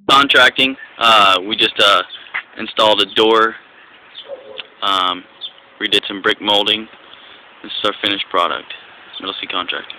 Contracting. We just installed a door. We did some brick molding. This is our finished product. Middle C Contracting.